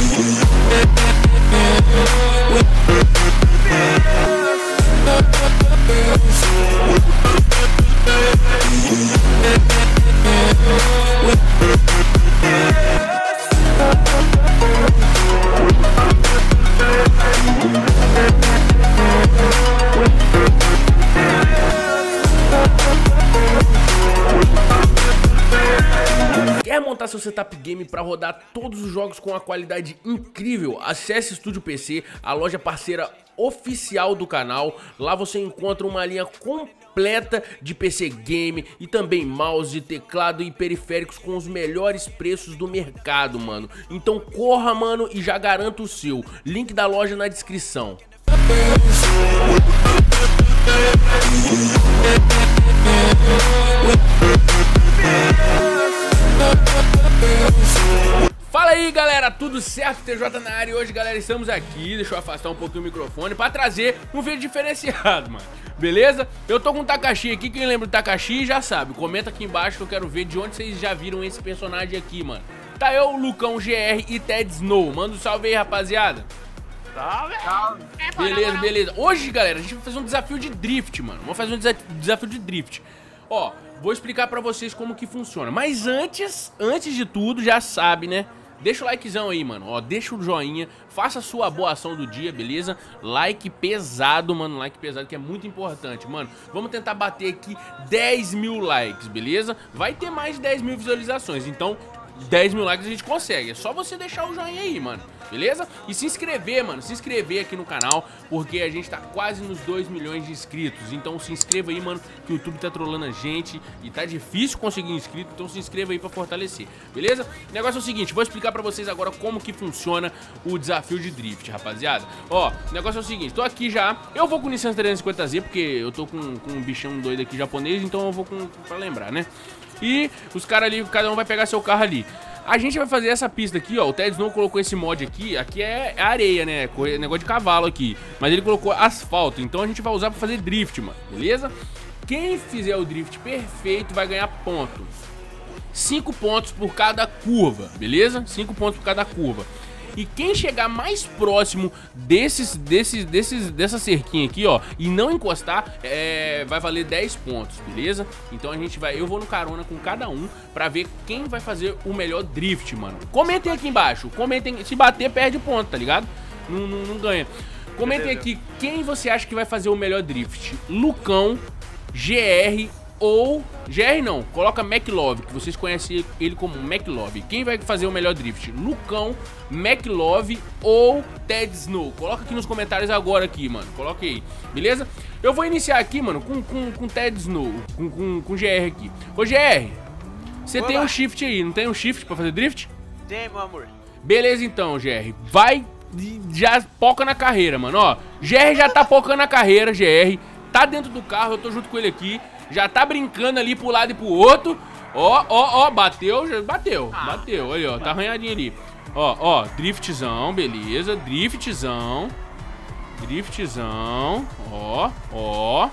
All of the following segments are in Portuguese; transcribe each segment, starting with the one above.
Quer montar seu setup game para rodar todos os jogos com uma qualidade incrível? Acesse Estúdio PC, a loja parceira oficial do canal. Lá você encontra uma linha completa de PC game e também mouse, teclado e periféricos com os melhores preços do mercado, mano. Então corra, mano, e já garanta o seu. Link da loja na descrição. Fala aí, galera, tudo certo? TJ na área. E hoje, galera, estamos aqui, deixa eu afastar um pouquinho o microfone pra trazer um vídeo diferenciado, mano. Beleza? Eu tô com o Takashi aqui, quem lembra do Takashi já sabe. Comenta aqui embaixo que eu quero ver de onde vocês já viram esse personagem aqui, mano. Tá eu, Lucão, GR e Ted Snow. Manda um salve aí, rapaziada. Salve! Beleza, beleza. Hoje, galera, a gente vai fazer um desafio de drift, mano. Vamos fazer um desafio de drift. Ó, vou explicar pra vocês como que funciona. Mas antes de tudo, já sabe, né? Deixa o likezão aí, mano, ó, deixa o joinha, faça a sua boa ação do dia, beleza? Like pesado, mano, like pesado que é muito importante, mano. Vamos tentar bater aqui 10 mil likes, beleza? Vai ter mais de 10 mil visualizações, então 10 mil likes a gente consegue. É só você deixar o joinha aí, mano, beleza? E se inscrever, mano, se inscrever aqui no canal, porque a gente tá quase nos 2 milhões de inscritos. Então se inscreva aí, mano, que o YouTube tá trolando a gente e tá difícil conseguir inscrito, então se inscreva aí pra fortalecer, beleza? O negócio é o seguinte, vou explicar pra vocês agora como que funciona o desafio de drift, rapaziada. Ó, o negócio é o seguinte, tô aqui já, eu vou com o Nissan 350Z, porque eu tô com um bichão doido aqui japonês, então eu vou pra lembrar, né? E os caras ali, cada um vai pegar seu carro ali. A gente vai fazer essa pista aqui, ó. O Ted Snow colocou esse mod aqui. Aqui é areia, né? Negócio de cavalo aqui. Mas ele colocou asfalto. Então a gente vai usar pra fazer drift, mano. Beleza? Quem fizer o drift perfeito vai ganhar ponto. 5 pontos por cada curva, beleza? 5 pontos por cada curva. E quem chegar mais próximo dessa cerquinha aqui, ó, e não encostar, vai valer 10 pontos, beleza? Então a gente vai, eu vou no carona com cada um pra ver quem vai fazer o melhor drift, mano. Comentem aqui embaixo, comentem, se bater perde ponto, tá ligado? Não ganha. Comentem aqui quem você acha que vai fazer o melhor drift. Lucão, GR ou... GR não, coloca McLove, que vocês conhecem ele como McLove. Quem vai fazer o melhor drift? Lucão, McLove ou Ted Snow? Coloca aqui nos comentários agora aqui, mano. Coloca aí, beleza? Eu vou iniciar aqui, mano, com Ted Snow, com GR aqui. Ô GR, você tem um shift aí, não tem um shift pra fazer drift? Tem, meu amor. Beleza então, GR, vai, já poca na carreira, mano, ó. GR já tá pocando na carreira, GR, tá dentro do carro, eu tô junto com ele aqui. Já tá brincando ali pro lado e pro outro. Ó, bateu, já bateu. Bateu, ali, ó, tá arranhadinho ali. Ó, driftzão, beleza. Driftzão. Driftzão. Ó.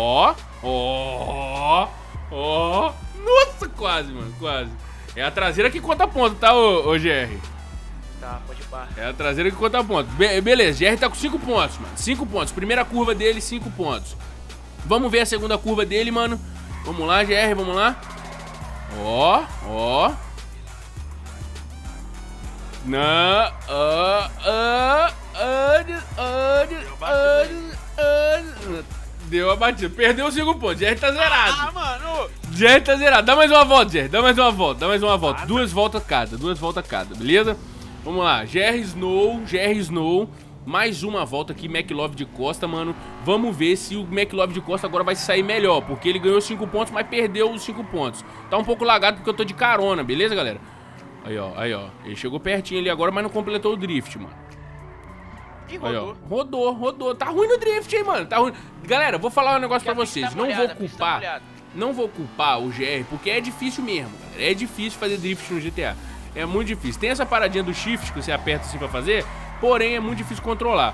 Nossa, quase, mano, quase. É a traseira que conta ponto, tá, ô GR? Tá, pode ir pra. É a traseira que conta ponto. Beleza, GR tá com 5 pontos, mano. 5 pontos. Primeira curva dele, 5 pontos. Vamos ver a segunda curva dele, mano. Vamos lá, GR, vamos lá. Ó. Deu a batida. Perdeu os 5 pontos. GR tá zerado. Ah, mano. GR tá zerado. Dá mais uma volta, GR. Dá mais uma volta. 2 voltas cada, beleza? Vamos lá. GR Snow. Mais uma volta aqui, McLove de costa, mano. Vamos ver se o McLove de costa agora vai sair melhor, porque ele ganhou 5 pontos, mas perdeu os 5 pontos. Tá um pouco lagado porque eu tô de carona, beleza, galera? Aí, ó. Ele chegou pertinho ali agora, mas não completou o drift, mano. Ih, rodou. Aí, ó. Rodou. Tá ruim no drift, hein, mano. Tá ruim. Galera, vou falar um negócio pra vocês. Não vou culpar o GR, porque é difícil mesmo, galera. É difícil fazer drift no GTA. É muito difícil. Tem essa paradinha do shift que você aperta assim pra fazer, porém é muito difícil controlar.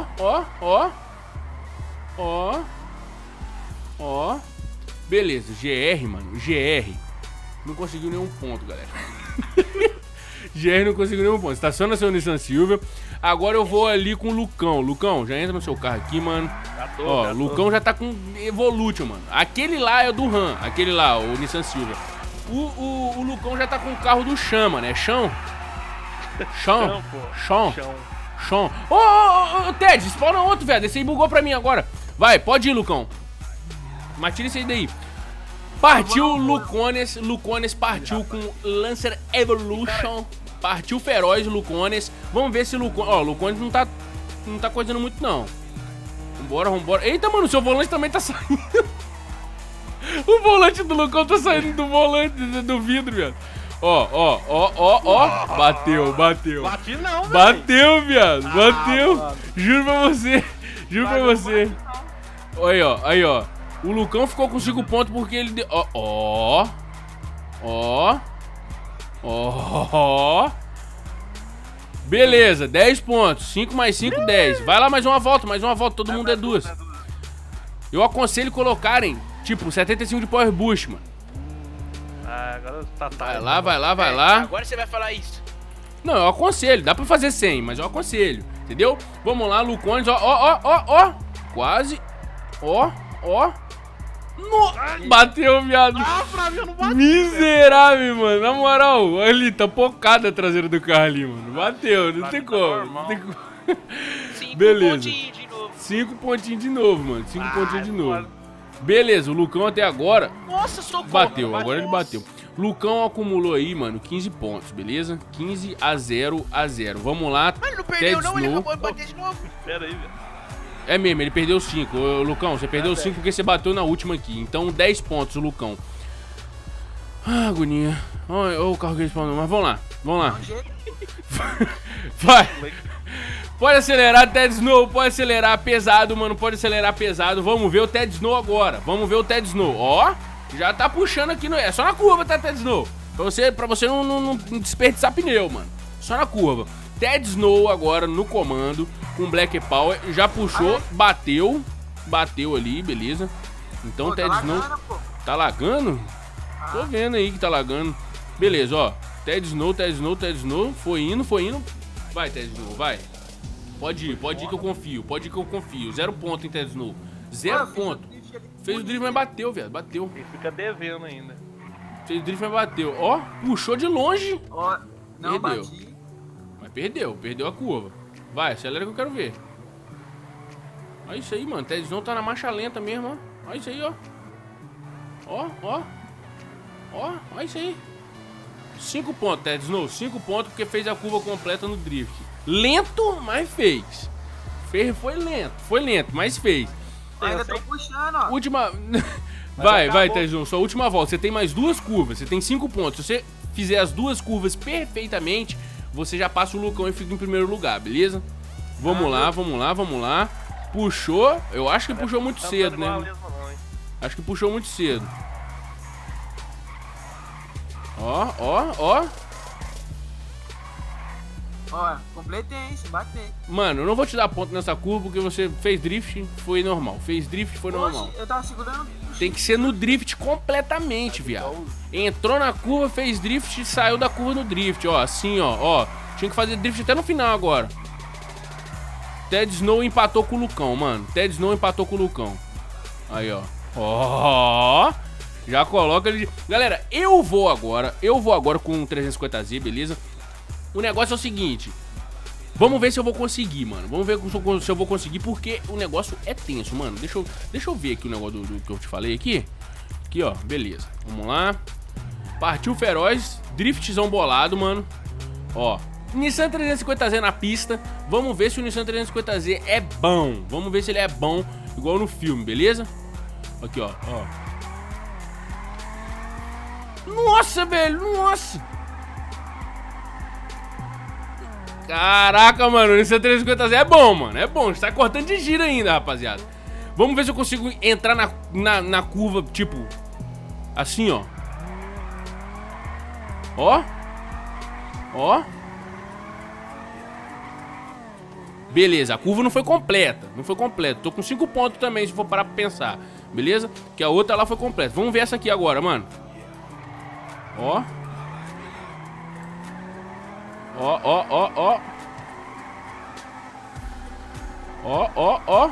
Ó. Beleza, GR, mano. GR não conseguiu nenhum ponto, galera. GR não conseguiu nenhum ponto. Estaciona seu Nissan Silvia. Agora eu vou ali com o Lucão. Lucão, já entra no seu carro aqui, mano. Ó, Lucão já tá com Evolution, mano. Aquele lá é o do RAM. Aquele lá, o Nissan Silvia. O Lucão já tá com o carro do Chama, né? Chão? Ô, Ted, spawna outro, velho. Esse aí bugou pra mim agora. Vai, pode ir, Lucão. Mas tira esse aí daí. Partiu o Lucones. Lucones partiu com Lancer Evolution. Partiu feroz o Lucones. Vamos ver se o Lucones... Ó, o Lucones não tá coisando muito, não. Vambora. Eita, mano, o seu volante também tá saindo. O volante do Lucão tá saindo do volante, do vidro, viado. Ó. Bateu. Bati não, velho. Bateu, viado. Bateu. Juro pra você. Aí, ó. O Lucão ficou com 5 pontos porque ele deu... Ó. Beleza, 10 pontos. 5 mais 5, 10. Vai lá mais uma volta. Todo mundo é 2. Eu aconselho colocarem, tipo, 75 de Power Boost, mano. Agora tá. Vai lá. Agora você vai falar isso. Não, eu aconselho. Dá pra fazer 100, mas eu aconselho. Entendeu? Vamos lá, Lucones. Ó. Quase. Ó. Bateu, viado. Pra mim eu não bati. Miserável, mano. Na moral, ali, tá pocada a traseira do carro ali, mano. Bateu, não tem como. Beleza. 5 pontinhos de novo, mano. 5 pontinhos de novo. Beleza, o Lucão até agora... Nossa, socorro. Bateu, agora ele bateu. Lucão acumulou aí, mano, 15 pontos, beleza? 15 a 0 a 0. Vamos lá. Mas ele não perdeu, não. Ele acabou de bater de novo. Pera aí, velho. É mesmo, ele perdeu 5. Ô, Lucão, você perdeu 5 porque você bateu na última aqui. Então, 10 pontos, o Lucão. Ah, agonia. Olha o carro que ele spawnou. Mas vamos lá. Vai. Pode acelerar, Ted Snow. Pode acelerar pesado, mano. Pode acelerar pesado. Vamos ver o Ted Snow agora. Ó, já tá puxando aqui. É só na curva, tá, Ted Snow? Pra você não desperdiçar pneu, mano. Só na curva. Ted Snow agora no comando com Black Power. Já puxou, bateu ali, beleza. Então Ted Snow... Tá lagando? Tô vendo aí que tá lagando. Beleza, ó. Ted Snow. Foi indo. Vai, Ted Snow, vai. Pode ir que eu confio. 0 ponto em Ted Snow. 0 ponto. Fez o drift, mas bateu, velho. Bateu. Ele fica devendo ainda. Fez o drift, mas bateu. Ó, puxou de longe. Ó, não Perdeu. bati. Mas perdeu a curva. Vai, acelera que eu quero ver. Olha isso aí, mano. Ted Snow tá na marcha lenta mesmo, ó. Olha isso aí, ó. Ó, olha isso aí. 5 pontos, Ted Snow. 5 pontos porque fez a curva completa no drift. Lento, mas fez. Foi lento, mas fez. Ainda tô puxando, ó. Última... Vai, Ted Snow. Sua última volta. Você tem mais 2 curvas. Você tem 5 pontos. Se você fizer as 2 curvas perfeitamente, você já passa o Lucão e fica em primeiro lugar, beleza? Vamos lá. Puxou. Eu acho que puxou muito cedo, né? Acho que puxou muito cedo. Ó. Ó, completei, hein? Se bater. Mano, eu não vou te dar ponto nessa curva porque você fez drift, foi normal. Normal. Eu tava segurando. Tem que ser no drift completamente, viado. Entrou na curva, fez drift e saiu da curva no drift, ó. Assim, ó. Tinha que fazer drift até no final agora. Ted Snow empatou com o Lucão, mano. Aí, ó. Ó. Já coloca ele... Galera, eu vou agora com um 350Z, beleza? O negócio é o seguinte. Vamos ver se eu vou conseguir, mano. Vamos ver se eu vou conseguir, porque o negócio é tenso, mano. Deixa eu ver aqui o negócio do que eu te falei aqui. Aqui, ó. Beleza. Vamos lá. Partiu feroz. Driftzão bolado, mano. Ó. Nissan 350Z na pista. Vamos ver se o Nissan 350Z é bom. Vamos ver se ele é bom, igual no filme, beleza? Aqui, ó. Nossa, velho. Nossa. Caraca, mano, o Nissan 350Z é bom, mano. É bom, está cortando de giro ainda, rapaziada. Vamos ver se eu consigo entrar na curva, tipo, assim, ó. Ó. Beleza, a curva não foi completa. Tô com 5 pontos também, se for parar pra pensar. Beleza? Que a outra lá foi completa. Vamos ver essa aqui agora, mano. Ó. Ó, ó, ó, ó. Ó, ó, ó.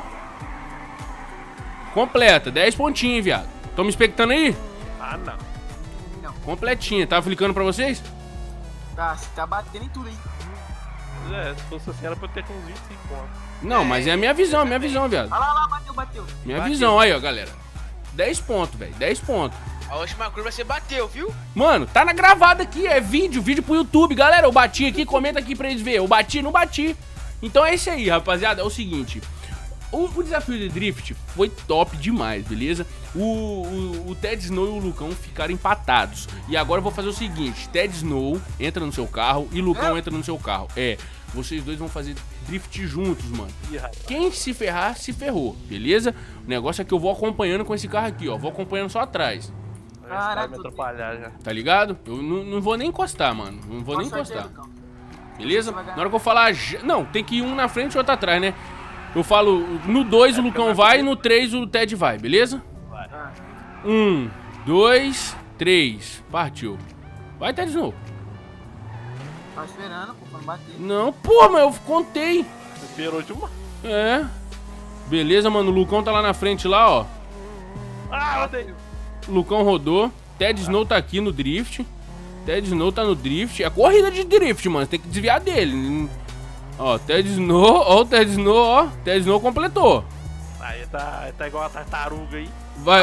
Completa, 10 pontinhos, viado. Tão me expectando aí? Ah, não. Não. Completinha. Tava clicando pra vocês? Tá, você tá batendo em tudo aí. Se fosse assim, era pra eu ter com uns 25 pontos. Não, mas é a minha visão, viado. Olha lá, bateu. Minha visão, aí, ó, galera. 10 pontos, velho. 10 pontos. A última curva você bateu, viu? Mano, tá na gravada aqui, é vídeo pro YouTube. Galera, eu bati aqui, comenta aqui pra eles verem. Eu bati, não bati. Então é isso aí, rapaziada. É o seguinte. O desafio de drift foi top demais, beleza? O Ted Snow e o Lucão ficaram empatados. E agora eu vou fazer o seguinte. Ted Snow entra no seu carro e Lucão entra no seu carro. Vocês dois vão fazer drift juntos, mano. Quem se ferrar, se ferrou, beleza? O negócio é que eu vou acompanhando com esse carro aqui, ó. Vou acompanhando só atrás. Vai me atrapalhar já. Tá ligado? Eu não vou nem encostar, mano. Não vou nem encostar. Beleza? Na hora que eu falar... Não, tem que ir um na frente e outro atrás, né? Eu falo, no 2 o Lucão vai, no 3 o Ted vai, beleza? Vai. 1, 2, 3. Partiu. Vai, Ted Snow. Tá esperando, pô, pra não bater. Não, pô, mas eu contei. Esperou de uma. É. Beleza, mano. O Lucão tá lá na frente, lá, ó. Ah, odeio. O Lucão rodou. Ted Snow tá aqui no drift. Ted Snow tá no drift. É corrida de drift, mano. Você tem que desviar dele. Ó, Ted Snow, ó, o Ted Snow, ó. Ted Snow completou. Aí tá igual a tartaruga aí. Vai.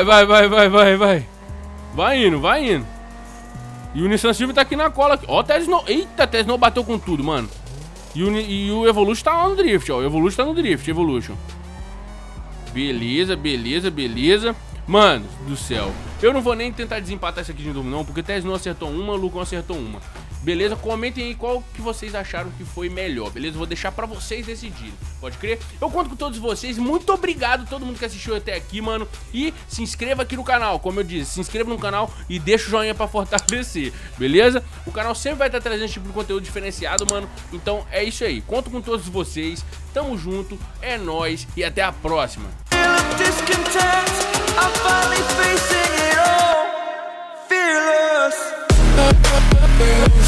Vai indo. E o Nissan Silvia tá aqui na cola. Ó, o Ted Snow. Eita, Ted Snow bateu com tudo, mano. E o Evolution tá lá no drift, ó. O Evolution tá no drift, Evolution. Beleza. Mano do céu. Eu não vou nem tentar desempatar isso aqui de novo, não. Porque o Ted Snow acertou uma, o Lucão acertou uma. Beleza? Comentem aí qual que vocês acharam que foi melhor, beleza? Eu vou deixar pra vocês decidirem, pode crer? Eu conto com todos vocês, muito obrigado a todo mundo que assistiu até aqui, mano. E se inscreva aqui no canal, como eu disse, se inscreva no canal e deixa o joinha pra fortalecer, beleza? O canal sempre vai estar trazendo esse tipo de conteúdo diferenciado, mano. Então é isso aí, conto com todos vocês, tamo junto, é nóis e até a próxima. Fearless.